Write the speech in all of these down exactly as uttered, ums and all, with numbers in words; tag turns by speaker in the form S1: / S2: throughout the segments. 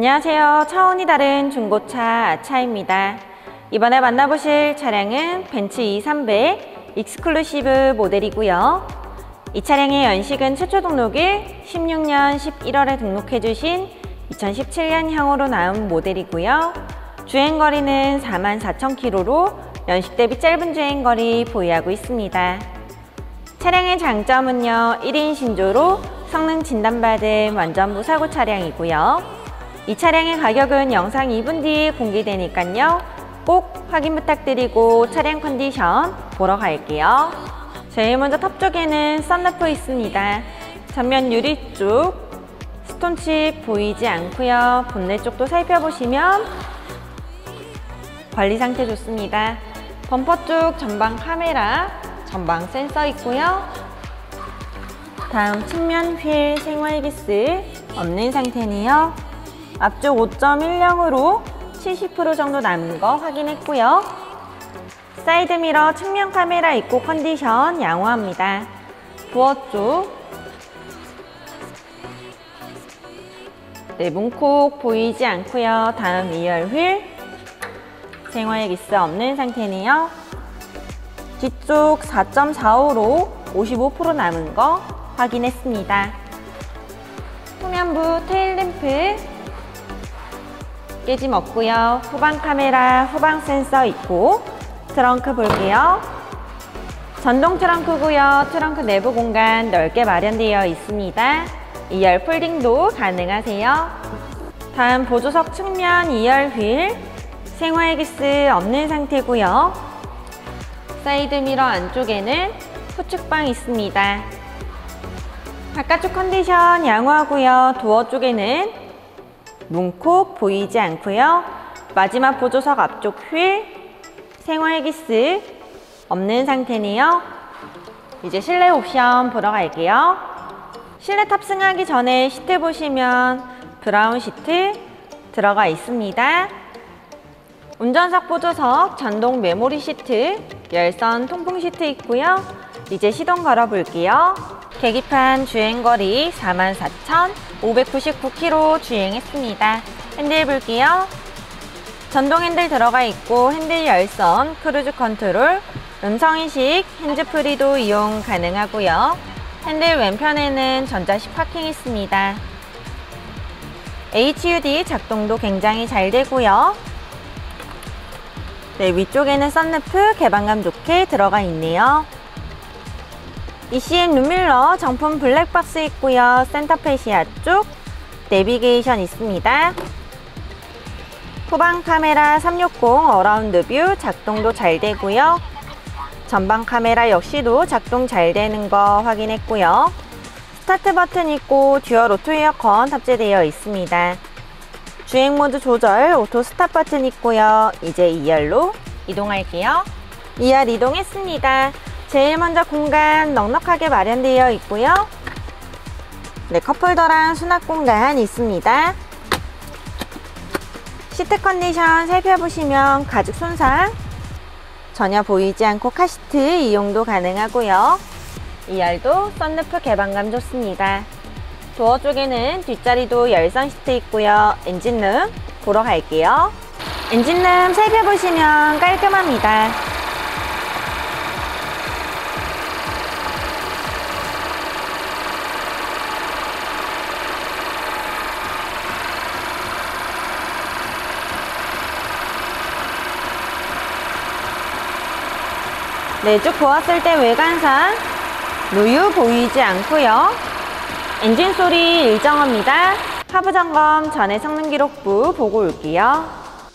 S1: 안녕하세요. 차원이 다른 중고차 아차입니다. 이번에 만나보실 차량은 벤츠 이삼백 익스클루시브 모델이고요. 이 차량의 연식은 최초 등록일 십육 년 십일월에 등록해주신 이천십칠 년형으로 나온 모델이고요. 주행거리는 사만 사천 킬로미터로 연식 대비 짧은 주행거리 보유하고 있습니다. 차량의 장점은요, 일 인 신조로 성능 진단받은 완전 무사고 차량이고요. 이 차량의 가격은 영상 이 분 뒤에 공개되니까요, 꼭 확인 부탁드리고 차량 컨디션 보러 갈게요. 제일 먼저 탑 쪽에는 썬루프 있습니다. 전면 유리 쪽 스톤칩 보이지 않고요. 본넷 쪽도 살펴보시면 관리 상태 좋습니다. 범퍼 쪽 전방 카메라, 전방 센서 있고요. 다음 측면 휠 생활기스 없는 상태네요. 앞쪽 오 점 일영으로 칠십 퍼센트 정도 남은 거 확인했고요. 사이드미러 측면 카메라 있고 컨디션 양호합니다. 도어 쪽 네, 문콕 보이지 않고요. 다음 이열 휠 생활기스 없는 상태네요. 뒤쪽 사 점 사오로 오십오 퍼센트 남은 거 확인했습니다. 후면부 테일램프 깨짐 없고요. 후방 카메라, 후방 센서 있고 트렁크 볼게요. 전동 트렁크고요. 트렁크 내부 공간 넓게 마련되어 있습니다. 이열 폴딩도 가능하세요. 다음 보조석 측면 이열 휠 생활기스 없는 상태고요. 사이드미러 안쪽에는 후측방 있습니다. 바깥쪽 컨디션 양호하고요. 도어 쪽에는 문콕 보이지 않고요. 마지막 보조석 앞쪽 휠 생활기스 없는 상태네요. 이제 실내 옵션 보러 갈게요. 실내 탑승하기 전에 시트 보시면 브라운 시트 들어가 있습니다. 운전석 보조석 전동 메모리 시트, 열선 통풍 시트 있고요. 이제 시동 걸어 볼게요. 계기판 주행거리 사만 사천 오백구십구 킬로미터 주행했습니다. 핸들 볼게요. 전동 핸들 들어가 있고 핸들 열선, 크루즈 컨트롤, 음성인식, 핸즈프리도 이용 가능하고요. 핸들 왼편에는 전자식 파킹 있습니다. 에이치 유 디 작동도 굉장히 잘 되고요. 네, 위쪽에는 썬루프 개방감 좋게 들어가 있네요. 이씨엠 룸밀러 정품 블랙박스 있고요. 센터페시아 쪽 내비게이션 있습니다. 후방 카메라 삼백육십 어라운드 뷰 작동도 잘 되고요. 전방 카메라 역시도 작동 잘 되는 거 확인했고요. 스타트 버튼 있고 듀얼 오토 에어컨 탑재되어 있습니다. 주행 모드 조절 오토 스탑 버튼 있고요. 이제 이열로 이동할게요. 이열 이동했습니다. 제일 먼저 공간 넉넉하게 마련되어 있고요. 네, 컵홀더랑 수납 공간 있습니다. 시트 컨디션 살펴보시면 가죽 손상 전혀 보이지 않고 카시트 이용도 가능하고요. 이열도 썬루프 개방감 좋습니다. 도어 쪽에는 뒷자리도 열선 시트 있고요. 엔진룸 보러 갈게요. 엔진룸 살펴보시면 깔끔합니다. 네, 쭉 보았을 때 외관상 누유 보이지 않고요. 엔진 소리 일정합니다. 하부 점검 전에 성능 기록부 보고 올게요.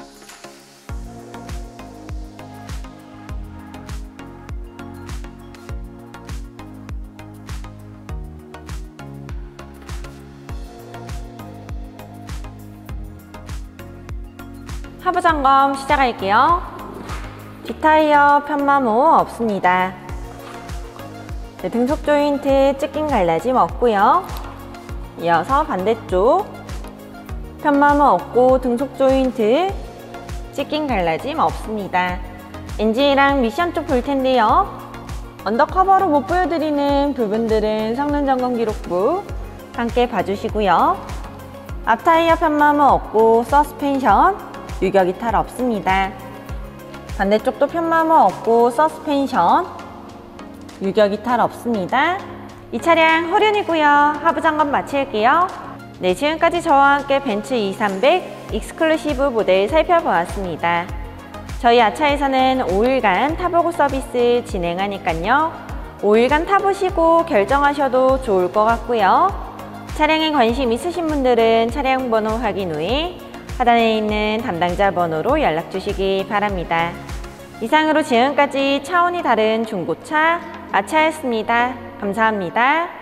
S1: 하부 점검 시작할게요. 뒷타이어 편마모 없습니다. 네, 등속 조인트 찢긴 갈라짐 없고요. 이어서 반대쪽 편마모 없고 등속 조인트 찢긴 갈라짐 없습니다. 엔진이랑 미션 쪽 볼 텐데요. 언더커버로 못 보여드리는 부분들은 성능 점검 기록부 함께 봐주시고요. 앞타이어 편마모 없고 서스펜션, 유격 이탈 없습니다. 반대쪽도 편마모 없고 서스펜션, 유격 이탈 없습니다. 이 차량 허륜이고요. 하부 점검 마칠게요. 네, 지금까지 저와 함께 벤츠 이삼백 익스클루시브 모델 살펴보았습니다. 저희 아차에서는 오 일간 타보고 서비스 진행하니까요. 오 일간 타보시고 결정하셔도 좋을 것 같고요. 차량에 관심 있으신 분들은 차량 번호 확인 후에 하단에 있는 담당자 번호로 연락 주시기 바랍니다. 이상으로 지금까지 차원이 다른 중고차 아차였습니다. 감사합니다.